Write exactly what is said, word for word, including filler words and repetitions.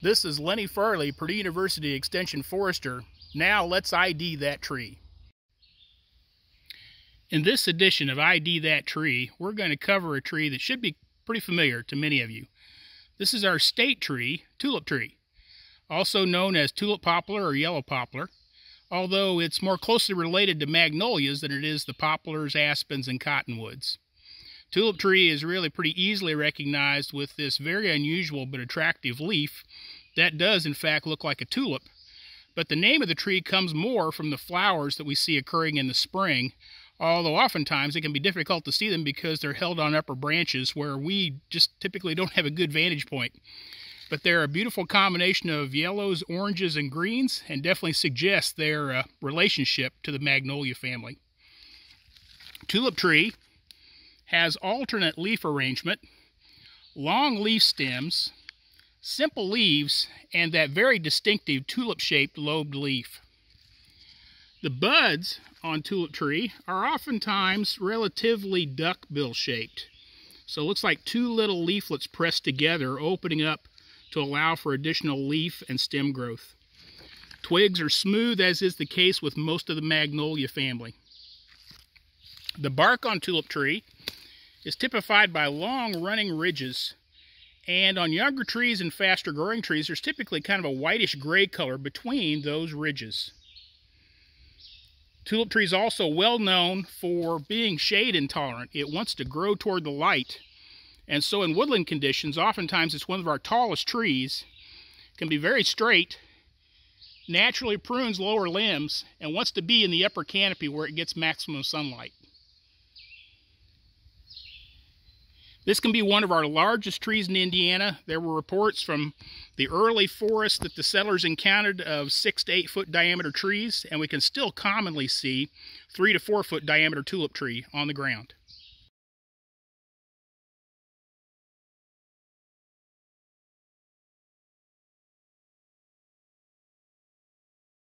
This is Lenny Farlee, Purdue University Extension Forester. Now let's I D that tree. In this edition of I D That Tree, we're going to cover a tree that should be pretty familiar to many of you. This is our state tree, tulip tree, also known as tulip poplar or yellow poplar, although it's more closely related to magnolias than it is the poplars, aspens, and cottonwoods. Tulip tree is really pretty easily recognized with this very unusual but attractive leaf that does in fact look like a tulip, but the name of the tree comes more from the flowers that we see occurring in the spring, although oftentimes it can be difficult to see them because they're held on upper branches where we just typically don't have a good vantage point. But they're a beautiful combination of yellows, oranges, and greens, and definitely suggest their uh, relationship to the magnolia family. Tulip tree has alternate leaf arrangement, long leaf stems, simple leaves, and that very distinctive tulip-shaped lobed leaf. The buds on tulip tree are oftentimes relatively duckbill shaped. So it looks like two little leaflets pressed together, opening up to allow for additional leaf and stem growth. Twigs are smooth, as is the case with most of the magnolia family. The bark on tulip tree is typified by long running ridges, and on younger trees and faster growing trees there's typically kind of a whitish gray color between those ridges. Tulip tree is also well known for being shade intolerant. It wants to grow toward the light, and so in woodland conditions oftentimes it's one of our tallest trees. It can be very straight, naturally prunes lower limbs, and wants to be in the upper canopy where it gets maximum sunlight. This can be one of our largest trees in Indiana. There were reports from the early forests that the settlers encountered of six to eight foot diameter trees, and we can still commonly see three to four foot diameter tulip tree on the ground.